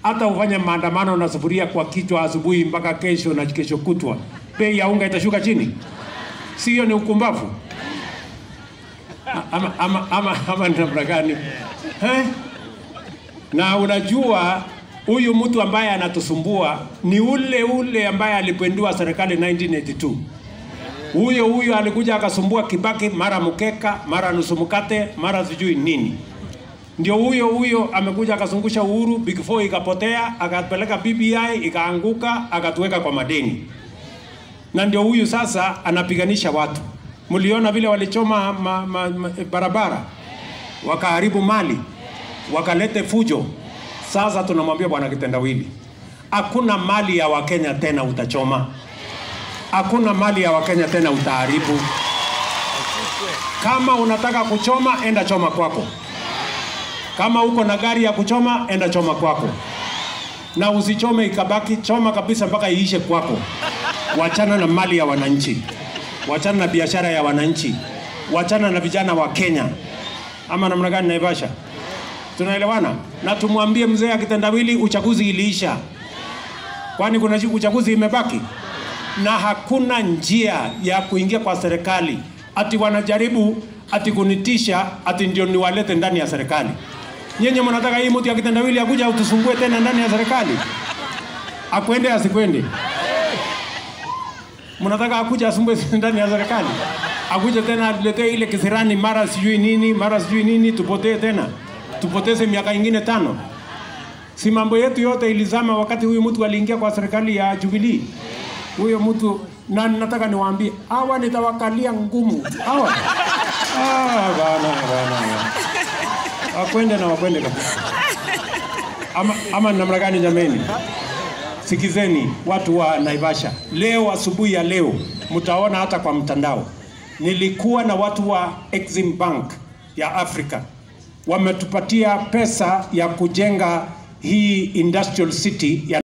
hata ufanye maandamano na sufuria kwa kichwa asubuhi mpaka kesho na kesho kutwa, bei ya unga itashuka chini? Sio? Ni ukumbavu ama namna gani? Na unajua huyu mtu ambaye anatusumbua ni ule ambaye alipindua serikali 1982. Huyo alikuja akasumbua Kibaki, mara mkeka, mara nusu mkate, mara sijui nini. Ndio huyo amekuja akazungusha Uhuru, Big Four ikapotea, akapeleka BBI ikaanguka, akatuweka kwa madeni. Na ndio huyu sasa anapiganisha watu. Mliona vile walichoma barabara, wakaharibu mali, wakalete fujo. Sasa tunamwambia bwana Kitendawili, hakuna mali ya Wakenya tena utachoma. Hakuna mali ya Wakenya tena utaharibu. Kama unataka kuchoma, enda choma kwako. Kama uko na gari ya kuchoma, enda choma kwako. Na usichome ikabaki, choma kabisa mpaka iishe kwako. Wachana na mali ya wananchi. Wachana na biashara ya wananchi. Wachana na vijana wa Kenya. Ama namna gani Naivasha? Tunaelewana? Na tumwambie mzee Kitendawili uchaguzi iliisha. Kwani kuna uchaguzi imebaki? Na hakuna njia ya kuingia kwa serikali. Ati wanajaribu ati kunitisha ati ndio niwalete ndani ya serikali. Nyenye mnataka hii mtu ya Kitendawili akuja utusumbue tena ndani ya serikali? Akwende asikwende? Mnataka akuja asumbue ndani ya serikali? Akuje tena atletee ile kisirani mara sijui nini tupotee tena. Tupoteze miaka ingine 5. Si mambo yetu yote ilizama wakati huyu mtu aliingia kwa serikali ya Jubilee. Huyo mtu, na nataka niwaambie, hawa nitawakalia ngumu. Hawa. Bana. Wakwende kabisa. Ama namna gani jameni? Sikizeni watu wa Naivasha. Leo asubuhi ya leo mtaona hata kwa mtandao. Nilikuwa na watu wa Exim Bank ya Afrika. Wametupatia pesa ya kujenga hii industrial city ya